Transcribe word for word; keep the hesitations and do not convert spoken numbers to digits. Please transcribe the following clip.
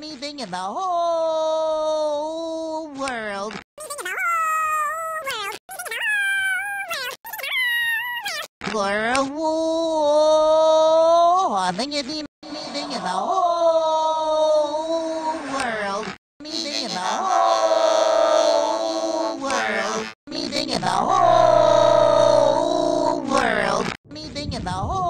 Anything in the whole world. For a war. I think it'd be anything in the whole world. Anything in the whole world. Anything in the whole world. Anything in the whole